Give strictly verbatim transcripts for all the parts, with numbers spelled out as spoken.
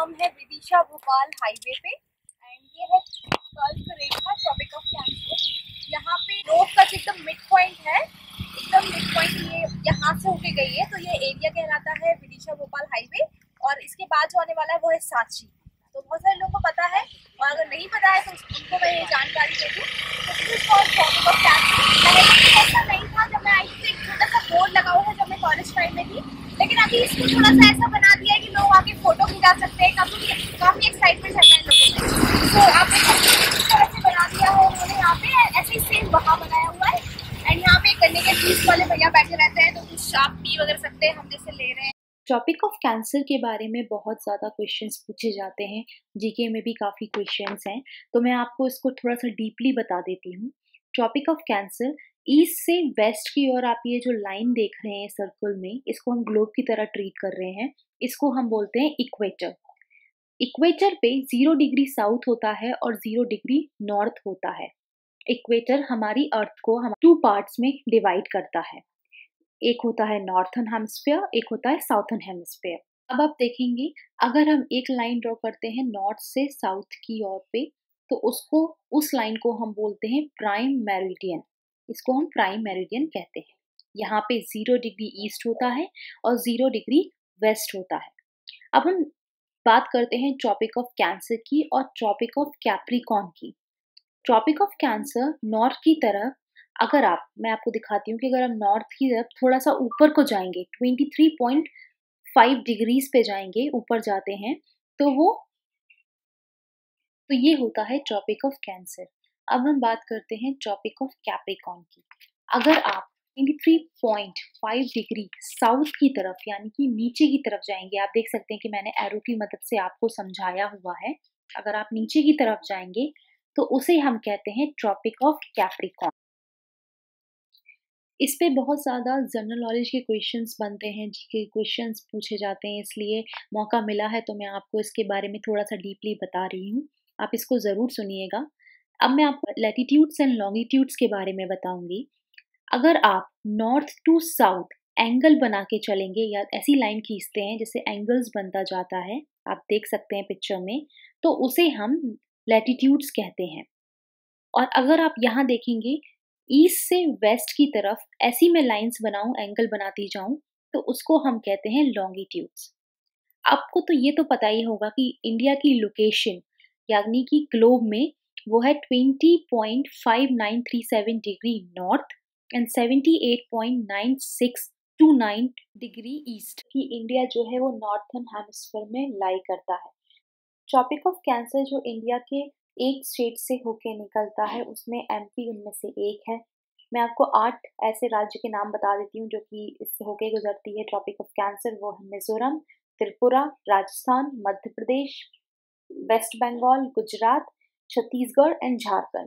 हम है विदिशा भोपाल हाईवे पे एंड ये है कर्क रेखा ट्रॉपिक ऑफ कैंसर। यहाँ पे रोड का एकदम मिड पॉइंट है, एकदम मिड पॉइंट ये यहाँ से होके गई है, तो ये एरिया कहलाता है विदिशा भोपाल हाईवे। और इसके बाद जो आने वाला है वो है सांची। तो बहुत सारे लोगों को पता है और अगर नहीं पता है तो उनको मैं ये जानकारी दे दूँ। तो this is called tropic of cancer. पहले ऐसा नहीं था, जब मैं आई थी एक छोटा सा बोर्ड लगा हुआ था जब मैं कॉलेज टाइम में थी, लेकिन अभी इसको थोड़ा सा ऐसा बना दिया है कि लोग आके फोटो खिंचा सकते हैं। काफी काफी एक्साइटमेंट रहता है लोगों में। तो आपने इस तरह से बना दिया है उन्होंने, यहाँ पे ऐसे ही सेम वहाँ बनाया हुआ है। एंड यहाँ पे गन्ने के जूस वाले भैया बैठे रहते हैं, तो कुछ आप पी वगैरह सकते हैं, हम जैसे ले रहे हैं। टॉपिक ऑफ कैंसर के बारे में बहुत ज़्यादा क्वेश्चंस पूछे जाते हैं, जीके में भी काफ़ी क्वेश्चंस हैं, तो मैं आपको इसको थोड़ा सा डीपली बता देती हूँ। टॉपिक ऑफ कैंसर ईस्ट से वेस्ट की ओर आप ये जो लाइन देख रहे हैं सर्कल में, इसको हम ग्लोब की तरह ट्रीट कर रहे हैं। इसको हम बोलते हैं इक्वेटर। इक्वेटर पे जीरो डिग्री साउथ होता है और जीरो डिग्री नॉर्थ होता है। इक्वेटर हमारी अर्थ को हम टू पार्ट्स में डिवाइड करता है, एक होता है नॉर्थन हेमिस्फीयर, एक होता है साउथर्न हेमिस्फीयर। अब आप देखेंगे, अगर हम एक लाइन ड्रॉ करते हैं नॉर्थ से साउथ की ओर पे, तो उसको उस लाइन को हम बोलते हैं प्राइम मेरिडियन। इसको हम प्राइम मेरिडियन कहते हैं। यहाँ पे जीरो डिग्री ईस्ट होता है और जीरो डिग्री वेस्ट होता है। अब हम बात करते हैं ट्रॉपिक ऑफ कैंसर की और ट्रॉपिक ऑफ कैप्रिकॉर्न की। ट्रॉपिक ऑफ कैंसर नॉर्थ की तरफ, अगर आप, मैं आपको दिखाती हूँ कि अगर हम नॉर्थ की तरफ थोड़ा सा ऊपर को जाएंगे, तेईस पॉइंट पाँच डिग्रीज पे जाएंगे, ऊपर जाते हैं, तो वो तो ये होता है ट्रॉपिक ऑफ कैंसर। अब हम बात करते हैं ट्रॉपिक ऑफ कैप्रिकॉर्न की। अगर आप तेईस पॉइंट पाँच डिग्री साउथ की तरफ, यानी कि नीचे की तरफ जाएंगे, आप देख सकते हैं कि मैंने एरो की मदद से आपको समझाया हुआ है। अगर आप नीचे की तरफ जाएंगे तो उसे हम कहते हैं ट्रॉपिक ऑफ कैप्रिकॉर्न। इस पे बहुत ज़्यादा जनरल नॉलेज के क्वेश्चंस बनते हैं, जीके क्वेश्चंस पूछे जाते हैं, इसलिए मौका मिला है तो मैं आपको इसके बारे में थोड़ा सा डीपली बता रही हूँ। आप इसको ज़रूर सुनिएगा। अब मैं आपको लैटिट्यूड्स एंड लॉन्गिट्यूड्स के बारे में बताऊंगी। अगर आप नॉर्थ टू साउथ एंगल बना के चलेंगे या ऐसी लाइन खींचते हैं जैसे एंगल्स बनता जाता है, आप देख सकते हैं पिक्चर में, तो उसे हम लैटिट्यूड्स कहते हैं। और अगर आप यहाँ देखेंगे, ईस्ट से वेस्ट की तरफ ऐसी मैं लाइंस बनाऊं, एंगल बनाती जाऊं, तो उसको हम कहते हैं लॉन्गिट्यूड्स। आपको तो ये तो पता ही होगा कि इंडिया की लोकेशन यानी कि ग्लोब में वो है बीस पॉइंट पाँच नौ तीन सात डिग्री नॉर्थ एंड अठहत्तर पॉइंट नौ छह दो नौ डिग्री ईस्ट की इंडिया जो है वो नॉर्थर्न हेमिस्फीयर में लाई करता है। ट्रॉपिक ऑफ कैंसर जो इंडिया के एक स्टेट से होके निकलता है, उसमें एमपी उनमें से एक है। मैं आपको आठ ऐसे राज्य के नाम बता देती हूँ जो कि इससे होके गुजरती है ट्रॉपिक ऑफ कैंसर। वो है मिजोरम, त्रिपुरा, राजस्थान, मध्य प्रदेश, वेस्ट बंगाल, गुजरात, छत्तीसगढ़ एंड झारखंड।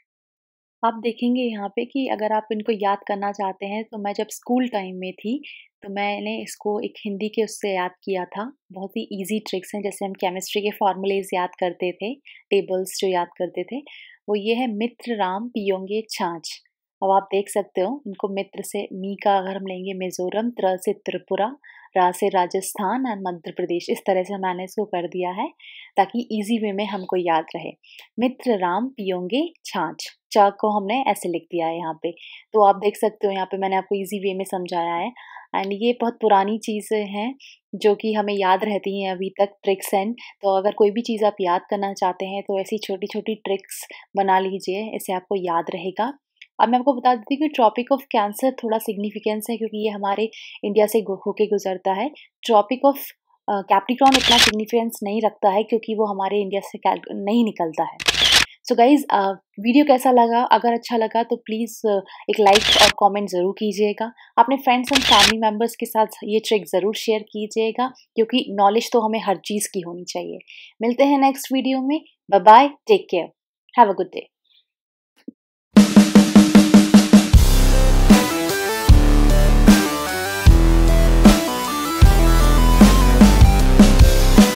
आप देखेंगे यहाँ पे कि अगर आप इनको याद करना चाहते हैं, तो मैं जब स्कूल टाइम में थी तो मैंने इसको एक हिंदी के उससे याद किया था। बहुत ही इजी ट्रिक्स हैं, जैसे हम केमिस्ट्री के फॉर्मूलेज याद करते थे, टेबल्स जो याद करते थे, वो ये है मित्र राम पियोंगे छाछ। अब आप देख सकते हो, इनको मित्र से मी का अगर हम लेंगे मिजोरम, त्र से त्रिपुरा, रा से राजस्थान एंड मध्य प्रदेश, इस तरह से मैंने इसको कर दिया है ताकि इजी वे में हमको याद रहे। मित्र राम पियोंगे छाछ, चा को हमने ऐसे लिख दिया है यहाँ पे। तो आप देख सकते हो यहाँ पे मैंने आपको इजी वे में समझाया है। एंड ये बहुत पुरानी चीज़ें हैं जो कि हमें याद रहती हैं अभी तक, ट्रिक्स एंड। तो अगर कोई भी चीज़ आप याद करना चाहते हैं तो ऐसी छोटी छोटी ट्रिक्स बना लीजिए, इससे आपको याद रहेगा। अब मैं आपको बता देती हूँ कि ट्रॉपिक ऑफ कैंसर थोड़ा सिग्निफिकेंस है क्योंकि ये हमारे इंडिया से होके गुजरता है। ट्रॉपिक ऑफ कैप्रिकॉर्न इतना सिग्निफिकेंस नहीं रखता है क्योंकि वो हमारे इंडिया से नहीं निकलता है। सो गाइज, वीडियो कैसा लगा? अगर अच्छा लगा तो प्लीज़ uh, एक लाइक और कमेंट ज़रूर कीजिएगा। अपने फ्रेंड्स एंड फैमिली मेम्बर्स के साथ ये ट्रिक ज़रूर शेयर कीजिएगा क्योंकि नॉलेज तो हमें हर चीज़ की होनी चाहिए। मिलते हैं नेक्स्ट वीडियो में। Bye bye, take care, have a good day.